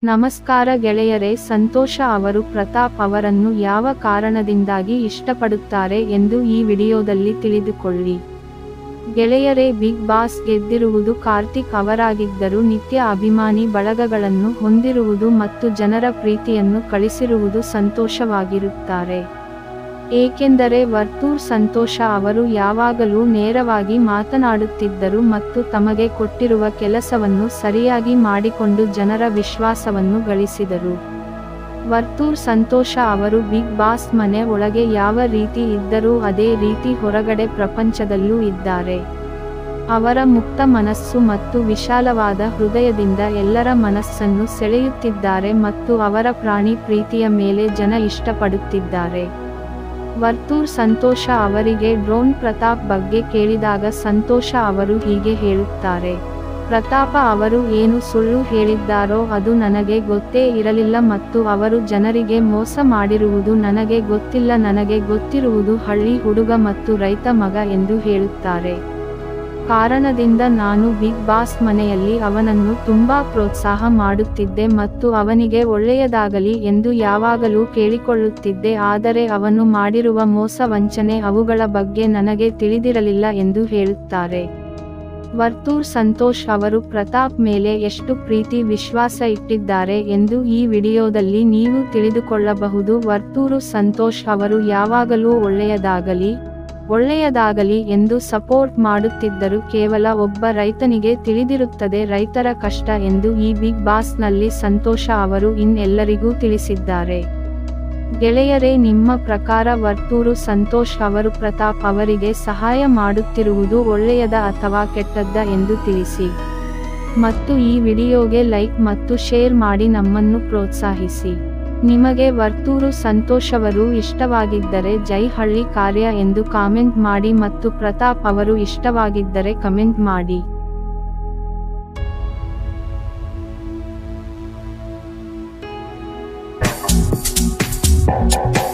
ನಮಸ್ಕಾರ ಗೆಳೆಯರೇ, ಸಂತೋಷ ಅವರು ಪ್ರತಾಪ್ ಅವರನ್ನು ಯಾವ ಕಾರಣದಿಂದಾಗಿ ಇಷ್ಟಪಡುತ್ತಾರೆ ಎಂದು ಈ ವಿಡಿಯೋದಲ್ಲಿ ತಿಳಿದುಕೊಳ್ಳಿ. ಗೆಳೆಯರೇ, ಬಿಗ್ ಬಾಸ್ ಗೆದ್ದಿರುವುದು ಕಾರ್ತಿಕ್ ಅವರಾಗಿದ್ದರೂ ನಿತ್ಯ ಅಭಿಮಾನಿ ಬಳಗಗಳನ್ನು ಹೊಂದಿರುವುದು ಮತ್ತು ಜನರ ಪ್ರೀತಿಯನ್ನು ಗಳಿಸಿರುವುದು ಸಂತೋಷವಾಗಿರುತ್ತಾರೆ. ಏಕೆಂದರೆ ವರ್ತೂರ್ ಸಂತೋಷ ಅವರು ಯಾವಾಗಲೂ ನೇರವಾಗಿ ಮಾತನಾಡುತ್ತಿದ್ದರು ಮತ್ತು ತಮಗೆ ಕೊಟ್ಟಿರುವ ಕೆಲಸವನ್ನು ಸರಿಯಾಗಿ ಮಾಡಿಕೊಂಡು ಜನರ ವಿಶ್ವಾಸವನ್ನು ಗಳಿಸಿದರು. ವರ್ತೂರ್ ಸಂತೋಷ ಅವರು ಬಿಗ್ ಬಾಸ್ ಮನೆ ಒಳಗೆ ಯಾವ ರೀತಿ ಇದ್ದರೂ ಅದೇ ರೀತಿ ಹೊರಗಡೆ ಪ್ರಪಂಚದಲ್ಲೂ ಇದ್ದಾರೆ. ಅವರ ಮುಕ್ತ ಮನಸ್ಸು ಮತ್ತು ವಿಶಾಲವಾದ ಹೃದಯದಿಂದ ಎಲ್ಲರ ಮನಸ್ಸನ್ನು ಸೆಳೆಯುತ್ತಿದ್ದಾರೆ ಮತ್ತು ಅವರ ಪ್ರಾಣಿ ಪ್ರೀತಿಯ ಮೇಲೆ ಜನ ಇಷ್ಟಪಡುತ್ತಿದ್ದಾರೆ. ವರ್ತೂರ್ ಸಂತೋಷ ಅವರಿಗೆ ಡ್ರೋನ್ ಪ್ರತಾಪ್ ಬಗ್ಗೆ ಕೇಳಿದಾಗ ಸಂತೋಷ ಅವರು ಹೀಗೆ ಹೇಳುತ್ತಾರೆ. ಪ್ರತಾಪ ಅವರು ಏನು ಸುಳ್ಳು ಹೇಳಿದ್ದಾರೋ ಅದು ನನಗೆ ಗೊತ್ತೇ ಇರಲಿಲ್ಲ ಮತ್ತು ಅವರು ಜನರಿಗೆ ಮೋಸ ಮಾಡಿರುವುದು ನನಗೆ ಗೊತ್ತಿಲ್ಲ. ನನಗೆ ಗೊತ್ತಿರುವುದು ಹಳ್ಳಿ ಹುಡುಗ ಮತ್ತು ರೈತ ಮಗ ಎಂದು ಹೇಳುತ್ತಾರೆ. ಕಾರಣದಿಂದ ನಾನು ಬಿಗ್ ಬಾಸ್ ಮನೆಯಲ್ಲಿ ಅವನನ್ನು ತುಂಬಾ ಪ್ರೋತ್ಸಾಹ ಮಾಡುತ್ತಿದ್ದೆ ಮತ್ತು ಅವನಿಗೆ ಒಳ್ಳೆಯದಾಗಲಿ ಎಂದು ಯಾವಾಗಲೂ ಕೇಳಿಕೊಳ್ಳುತ್ತಿದ್ದೆ. ಆದರೆ ಅವನು ಮಾಡಿರುವ ಮೋಸ ವಂಚನೆ ಅವುಗಳ ಬಗ್ಗೆ ನನಗೆ ತಿಳಿದಿರಲಿಲ್ಲ ಎಂದು ಹೇಳುತ್ತಾರೆ. ವರ್ತೂರ್ ಸಂತೋಷ್ ಅವರು ಪ್ರತಾಪ್ ಮೇಲೆ ಎಷ್ಟು ಪ್ರೀತಿ ವಿಶ್ವಾಸ ಇಟ್ಟಿದ್ದಾರೆ ಎಂದು ಈ ವಿಡಿಯೋದಲ್ಲಿ ನೀವು ತಿಳಿದುಕೊಳ್ಳಬಹುದು. ವರ್ತೂರು ಸಂತೋಷ್ ಅವರು ಯಾವಾಗಲೂ ಒಳ್ಳೆಯದಾಗಲಿ ಎಂದು ಸಪೋರ್ಟ್ ಮಾಡುತ್ತಿದ್ದರು. ಕೇವಲ ಒಬ್ಬ ರೈತನಿಗೆ ತಿಳಿದಿರುತ್ತದೆ ರೈತರ ಕಷ್ಟ ಎಂದು ಈ ಬಿಗ್ ಬಾಸ್ ನಲ್ಲಿ ಸಂತೋಷ ಅವರು ಎಲ್ಲರಿಗೂ ತಿಳಿಸಿದ್ದಾರೆ. ಗೆಳೆಯರೇ, ನಿಮ್ಮ ಪ್ರಕಾರ ವರ್ತೂರು ಸಂತೋಷ್ ಅವರು ಪ್ರತಾಪ್ ಅವರಿಗೆ ಸಹಾಯ ಮಾಡುತ್ತಿರುವುದು ಒಳ್ಳೆಯದ ಅಥವಾ ಕೆಟ್ಟದ್ದ ಎಂದು ತಿಳಿಸಿ. ಮತ್ತು ಈ ವಿಡಿಯೋಗೆ ಲೈಕ್ ಮತ್ತು ಶೇರ್ ಮಾಡಿ ನಮ್ಮನ್ನು ಪ್ರೋತ್ಸಾಹಿಸಿ. ನಿಮಗೆ ವರ್ತೂರು ಸಂತೋಷವರು ಇಷ್ಟವಾಗಿದ್ದರೆ ಜೈ ಹಳ್ಳಿ ಕಾರ್ಯ ಎಂದು ಕಾಮೆಂಟ್ ಮಾಡಿ ಮತ್ತು ಪ್ರತಾಪ್ ಅವರು ಇಷ್ಟವಾಗಿದ್ದರೆ ಕಮೆಂಟ್ ಮಾಡಿ.